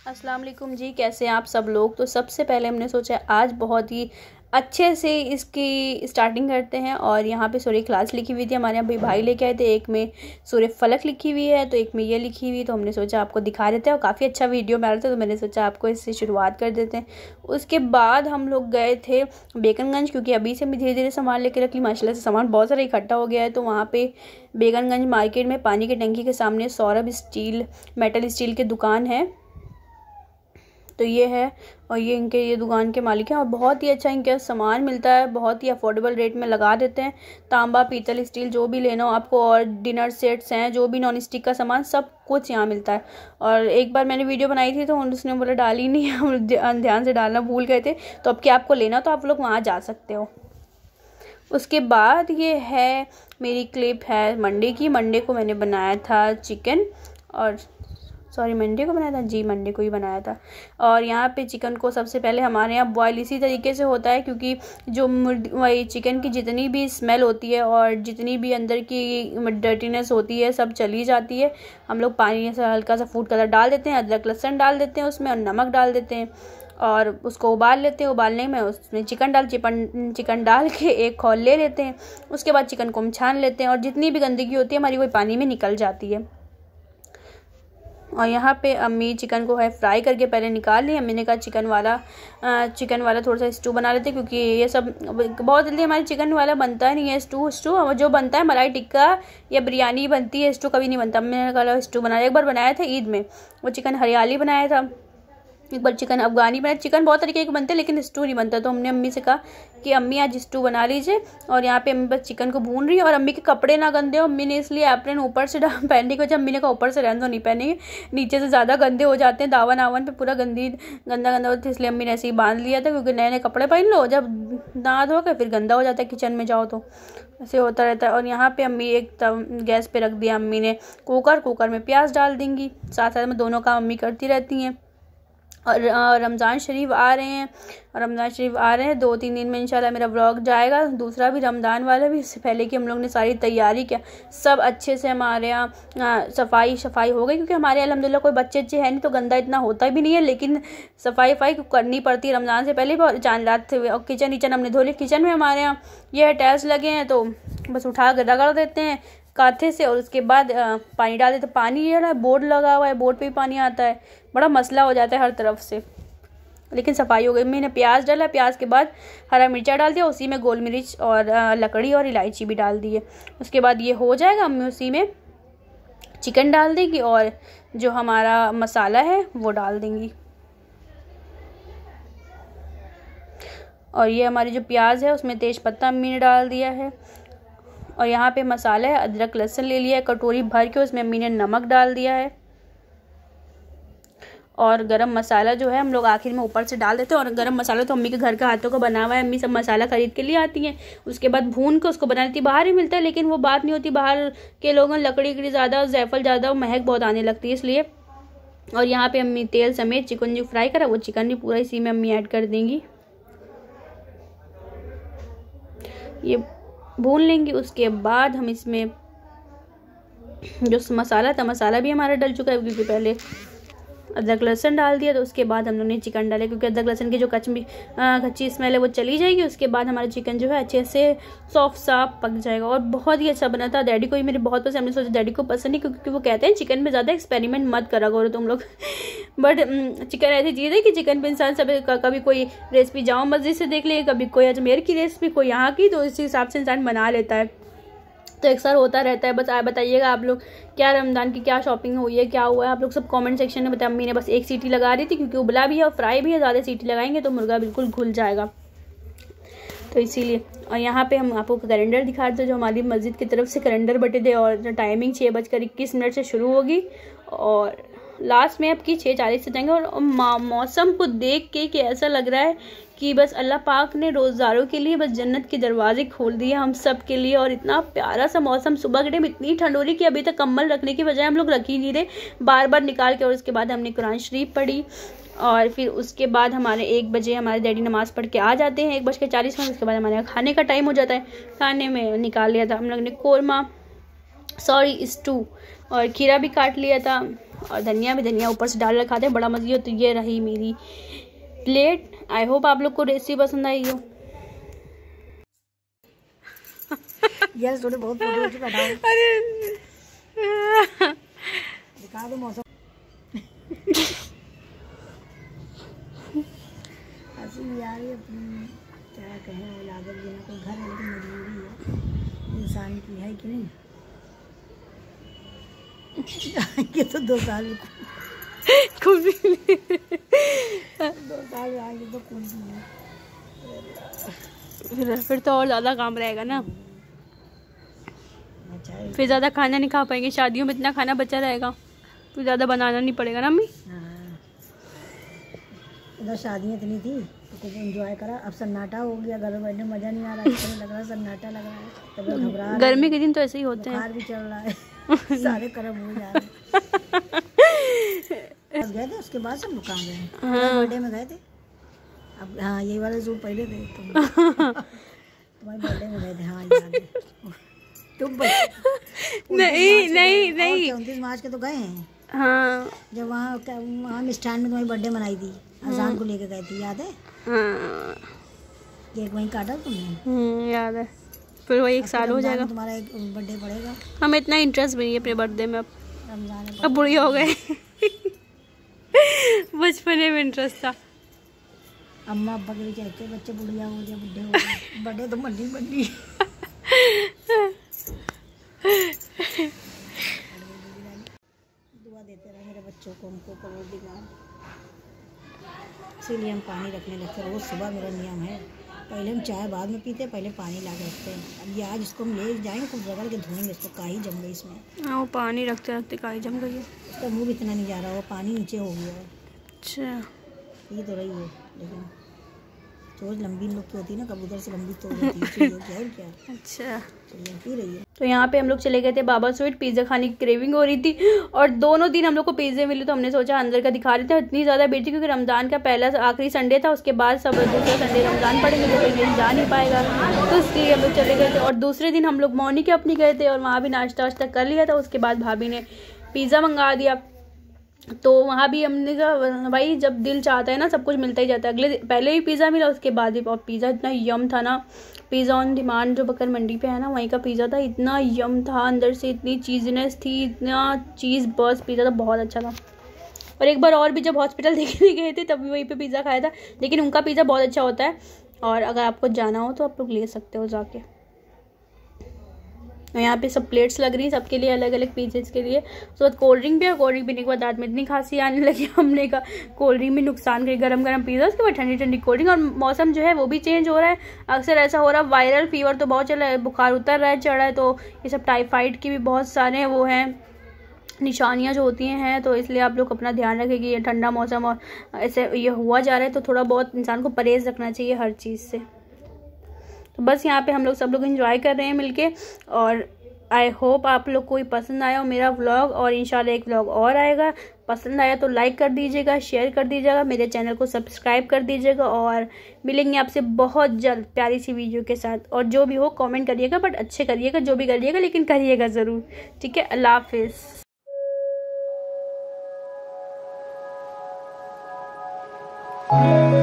अस्सलाम वालेकुम जी, कैसे हैं आप सब लोग। तो सबसे पहले हमने सोचा आज बहुत ही अच्छे से इसकी स्टार्टिंग करते हैं। और यहाँ पे सूर्य क्लास लिखी हुई थी, हमारे यहाँ भाई लेके आए थे। एक में सूर्य फलक लिखी हुई है तो एक में ये लिखी हुई, तो हमने सोचा आपको दिखा देते हैं। और काफ़ी अच्छा वीडियो बना रहे थे तो मैंने सोचा आपको इससे शुरुआत कर देते हैं। उसके बाद हम लोग गए थे बेगमगंज, क्योंकि अभी से मैं धीरे धीरे सामान लेके रख ली। माशाल्लाह से सामान बहुत सारा इकट्ठा हो गया है। तो वहाँ पे बेगमगंज मार्केट में पानी की टंकी के सामने सौरभ स्टील मेटल स्टील की दुकान है, तो ये है। और ये दुकान के मालिक हैं और बहुत ही अच्छा इनके सामान मिलता है, बहुत ही अफोर्डेबल रेट में लगा देते हैं। तांबा, पीतल, स्टील जो भी लेना हो आपको, और डिनर सेट्स हैं, जो भी नॉन स्टिक का सामान सब कुछ यहाँ मिलता है। और एक बार मैंने वीडियो बनाई थी तो उसने बोला डाली नहीं, हम ध्यान से डालना भूल गए थे। तो अब क्या आपको लेना तो आप लोग वहाँ जा सकते हो। उसके बाद ये है मेरी क्लिप है मंडे की। मंडे को मैंने बनाया था चिकन, और मंडे को बनाया था जी, मंडे को ही बनाया था। और यहाँ पे चिकन को सबसे पहले हमारे यहाँ बॉयल इसी तरीके से होता है, क्योंकि जो वही चिकन की जितनी भी स्मेल होती है और जितनी भी अंदर की डर्टीनेस होती है सब चली जाती है। हम लोग पानी से हल्का सा फूड कलर डाल देते हैं, अदरक लहसुन डाल देते हैं उसमें, और नमक डाल देते हैं और उसको उबाल लेते हैं। उबालने में उसमें चिकन डाल के एक खौल ले लेते हैं। उसके बाद चिकन को हम छान लेते हैं और जितनी भी गंदगी होती है हमारी वही पानी में निकल जाती है। और यहाँ पे अम्मी चिकन को है फ्राई करके पहले निकाल ली। अम्मी ने कहा चिकन वाला थोड़ा सा स्टू बना लेते, क्योंकि ये सब बहुत जल्दी हमारे चिकन वाला बनता नहीं है। स्टू जो बनता है मलाई टिक्का या बिरयानी बनती है, स्टू कभी नहीं बनता। मैंने कहा स्टू बनाया, एक बार बनाया था ईद में, वो चिकन हरियाली बनाया था। एक बार चिकन अफगानी बनाया। चिकन बहुत तरीके के बनते हैं लेकिन स्टू नहीं बनता। तो हमने अम्मी से कहा कि अम्मी आज स्टू बना लीजिए। और यहाँ पे अम्मी बस चिकन को भून रही है। और अम्मी के कपड़े ना गंदे हो, अम्मी ने इसलिए एप्रन ऊपर से पहनने की वजह अम्मी ने कहा ऊपर से रहने दो, नहीं पहनेंगे, नीचे से ज़्यादा गंदे हो जाते हैं, दावन आवन पे पूरा गंदा होता है। इसलिए अम्मी ने ऐसे ही बांध लिया था, क्योंकि नए नए कपड़े पहन लो, जब नहा धो के फिर गंदा हो जाता है किचन में जाओ तो ऐसे होता रहता है। और यहाँ पे अम्मी एक गैस पे रख दिया अम्मी ने कुकर में प्याज डाल देंगी। साथ साथ में दोनों काम अम्मी करती रहती हैं। और रमज़ान शरीफ आ रहे हैं 2-3 दिन में इंशाल्लाह मेरा व्लॉग जाएगा, दूसरा भी रमज़ान वाला भी। इससे पहले कि हम लोग ने सारी तैयारी किया, सब अच्छे से हमारे यहाँ सफाई हो गई, क्योंकि हमारे अल्हम्दुलिल्लाह कोई बच्चे है नहीं तो गंदा इतना होता भी नहीं है, लेकिन सफाई करनी पड़ती है रमज़ान से पहले भी। और चांद रात और किचन हमने धो ली। किचन में हमारे यहाँ ये टाइल्स लगे हैं तो बस उठा कर रगड़ देते हैं काथे से, और उसके बाद पानी डाल देते। पानी ये ना बोर्ड लगा हुआ है, बोर्ड पे भी पानी आता है, बड़ा मसला हो जाता है हर तरफ से, लेकिन सफाई हो गई। मैंने प्याज डाला, प्याज के बाद हरा मिर्चा डाल दिया, उसी में गोल मिर्च और लकड़ी और इलायची भी डाल दी है। उसके बाद ये हो जाएगा, अम्मी उसी में चिकन डाल देगी और जो हमारा मसाला है वो डाल देंगी। और ये हमारी जो प्याज है उसमें तेज पत्ता अम्मी ने डाल दिया है। और यहाँ पे मसाला है, अदरक लहसुन ले लिया है कटोरी भर के, उसमें अम्मी ने नमक डाल दिया है। और गरम मसाला जो है हम लोग आखिर में ऊपर से डाल देते हैं। और गरम मसाला तो अम्मी के घर का हाथों का बना हुआ है, अम्मी सब मसाला खरीद के लिए आती हैं, उसके बाद भून के उसको बना लेती है। बाहर भी मिलता है लेकिन वो बात नहीं होती, बाहर के लोगों लकड़ी ज़्यादा, जायफल ज़्यादा, महक बहुत आने लगती है इसलिए। और यहाँ पे अम्मी तेल समेत चिकन जो फ्राई करा वो चिकन भी पूरा इसी में अम्मी ऐड कर देंगी, ये भून लेंगी। उसके बाद हम इसमें जो मसाला था, मसाला भी हमारा डल चुका है, क्योंकि पहले अदरक लहसुन डाल दिया। तो उसके बाद हम लोगों ने चिकन डाले, क्योंकि अदरक लहसुन की जो कच्ची स्मेल है वो चली जाएगी। उसके बाद हमारा चिकन जो है अच्छे से सॉफ्ट साफ पक जाएगा। और बहुत ही अच्छा बना था, डैडी को ही मेरे बहुत पसंद। हमने सोचा डैडी को पसंद नहीं, क्योंकि वो कहते हैं चिकन में ज़्यादा एक्सपेरिमेंट मत करा करो तुम लोग। बट चिकन ऐसी चीज़ है कि चिकन पे इंसान सब कभी कोई रेसिपी जाओ मस्जिद से देख ले, कभी कोई अजमेर की रेसिपी, कोई यहाँ की, तो इस हिसाब से इंसान बना लेता है। तो अक्सर होता रहता है। बस बताइएगा आप लोग क्या रमज़ान की क्या शॉपिंग हुई है, क्या हुआ है, आप लोग सब कमेंट सेक्शन में बताएं। अम्मी ने बस एक सीटी लगा रही थी, क्योंकि उबला भी है और फ्राई भी है, ज़्यादा सीटी लगाएंगे तो मुर्गा बिल्कुल घुल जाएगा, तो इसीलिए। और यहाँ पे हम आपको कैलेंडर दिखा रहे थे, जो हमारी मस्जिद की तरफ से कैलेंडर बटे थे। और टाइमिंग 6:21 से शुरू होगी और लास्ट में आपकी 6:40 से जाएंगे। और मौसम को देख के ऐसा लग रहा है कि बस अल्लाह पाक ने रोज़गारों के लिए बस जन्नत के दरवाजे खोल दिए हम सब के लिए। और इतना प्यारा सा मौसम, सुबह के टाइम इतनी ठंड हो रही कि अभी तक कंबल रखने की बजाय हम लोग रख ही नहीं रहे, बार बार निकाल के। और उसके बाद हमने कुरान शरीफ पढ़ी और फिर उसके बाद हमारे 1 बजे हमारे डैडी नमाज़ पढ़ के आ जाते हैं, 1:40। उसके बाद हमारे यहाँ खाने का टाइम हो जाता है। खाने में निकाल लिया था हम लोग ने स्टू और खीरा भी काट लिया था। और धनिया भी धनिया ऊपर से डाल रखा था, बड़ा मज़े। तो ये रही मेरी प्लेट। आई होप आप लोग को रेसिपी पसंद आई हो। यस, थोड़े बहुत फोटो बताओ। अरे दिखा दो मौसम। हंसी भी आ रही है अपनी, क्या कहें, लागत देना कोई घर है लेकिन मजबूरी है इंसान की, है कि नहीं। आएंगे तो 2 साल में कुछ भी 2 साल में आएंगे तो कुछ नहीं। फिर तो और ज़्यादा काम रहेगा ना, अच्छा, फिर ज़्यादा खाना नहीं खा पाएंगे। शादियों में इतना खाना बचा रहेगा, फिर ज़्यादा बनाना नहीं पड़ेगा ना अम्मी। हाँ, इधर शादियाँ इतनी थी तो कुछ एंजॉय करा, अब सन्नाटा हो गया, घर में बैठने मज़ा नहीं आ रहा, अच्छा लग रहा, सन्नाटा लग रहा है, तब घबरा रहा है। गर्मी के दिन तो ऐसे ही होते हैं, बुखार भी चल रहा है, सारे कर्म हो जा रहे हैं। गए थे उसके बाद सब लोग कहाँ गए? बर्थडे में गए थे। अब हाँ, यही वाले सूट पहले थे तुम्हारे बर्थडे में गए थे। हाँ याद है। तुम नहीं 29 मार्च के तो गए हैं। हाँ, जब वहाँ मिष्ठान में तुम्हारी बर्थडे मनाई थी, अजान को लेके गए थे, याद है? हाँ, केक वहीं काटा तुमने? याद है। फिर वही 1 साल हो जाएगा, तुम्हारा एक बर्थडे पड़ेगा। हमें इतना इंटरेस्ट भी नहीं है अपने बर्थडे में, अब रमजान है, अब बुढ़िया हो गए। बचपने में इंटरेस्ट था। अम्मा अब्बा के भी कहते बच्चे बुढ़िया हो गए, बुढ़े हो गए, बर्थडे तो मल्ली दुआ देते रहे मेरे बच्चों को, उनको परवरदिगार। इसीलिए हम पानी रखने लगते हैं रोज़ सुबह, मेरा नियम है। पहले हम चाय बाद में पीते, पहले पानी ला के रखते हैं। अब ये आज इसको हम ले जाएंगे, खूब रगड़ के धोएंगे इसको, काई जम गई इसमें। हाँ, वो पानी रखते रखते काई जम गई है। इसका मुँह भी इतना नहीं जा रहा, वो पानी नीचे हो गया है। अच्छा, ये तो रही है, लेकिन चोच लंबी लोग की होती है ना, कबूतर से लंबी तो होती है, क्या और क्या। अच्छा, चलिए पी रही है। तो यहाँ पे हम लोग चले गए थे बाबा स्वीट, पिज़्ज़ा खाने की क्रेविंग हो रही थी और दोनों दिन हम लोग को पिज़्ज़े मिले, तो हमने सोचा अंदर का दिखा रहे थे। इतनी ज़्यादा भीड़ थी क्योंकि रमज़ान का पहला आखिरी संडे था, उसके बाद सब दूसरा संडे रमज़ान पड़ेंगे तो कहीं जा नहीं पाएगा, तो इसलिए हम लोग चले गए थे। और दूसरे दिन हम लोग मॉर्निंग के अपनी गए थे और वहाँ भी नाश्ता वाश्ता कर लिया था। उसके बाद भाभी ने पिज़्ज़ा मंगा दिया, तो वहाँ भी हमने कहा भाई जब दिल चाहता है ना सब कुछ मिलता ही जाता है। पहले ही पिज़्ज़ा मिला, उसके बाद भी, और पिज़्ज़ा इतना यम था ना। पिज़्ज़ा ऑन डिमांड जो बकर मंडी पे है ना, वहीं का पिज़्ज़ा था, इतना यम था, अंदर से इतनी चीज़नेस थी, इतना चीज़ बस पिज़्ज़ा था, बहुत अच्छा था। और एक बार और भी जब हॉस्पिटल देखने गए थे तब भी वहीं पे पिज़्ज़ा खाया था, लेकिन उनका पिज़्ज़ा बहुत अच्छा होता है। और अगर आपको जाना हो तो आप लोग ले सकते हो जाके। यहाँ पे सब प्लेट्स लग रही है सबके लिए, अलग अलग पीसेस के लिए। उसके बाद कोल्ड ड्रिंक भी है, कोल्ड ड्रिंक पीने के बाद दांत में इतनी खांसी आने लगी, हमने कहा कोल्ड ड्रिंक भी नुकसान करे। गरम गरम पिज़्ज़ा, उसके बाद ठंडी ठंडी कोल्ड ड्रिंक। और मौसम जो है वो भी चेंज हो रहा है, अक्सर ऐसा हो रहा है। वायरल फीवर तो बहुत चल रहा है, बुखार उतर रहा है, चढ़ रहा है, तो ये सब टाइफाइड की भी बहुत सारे वो हैं निशानियाँ जो होती हैं। तो इसलिए आप लोग अपना ध्यान रखें कि ये ठंडा मौसम और ऐसे ये हुआ जा रहा है, तो थोड़ा बहुत इंसान को परहेज़ रखना चाहिए हर चीज़ से। तो बस यहाँ पे हम लोग सब लोग एंजॉय कर रहे हैं मिलके, और आई होप आप लोग को पसंद आया हो मेरा व्लॉग, और इंशाल्लाह एक व्लॉग और आएगा। पसंद आया तो लाइक कर दीजिएगा, शेयर कर दीजिएगा, मेरे चैनल को सब्सक्राइब कर दीजिएगा, और मिलेंगे आपसे बहुत जल्द प्यारी सी वीडियो के साथ। और जो भी हो कमेंट करिएगा, बट अच्छे करिएगा, जो भी करिएगा लेकिन करिएगा ज़रूर, ठीक है। अल्लाह हाफिज़।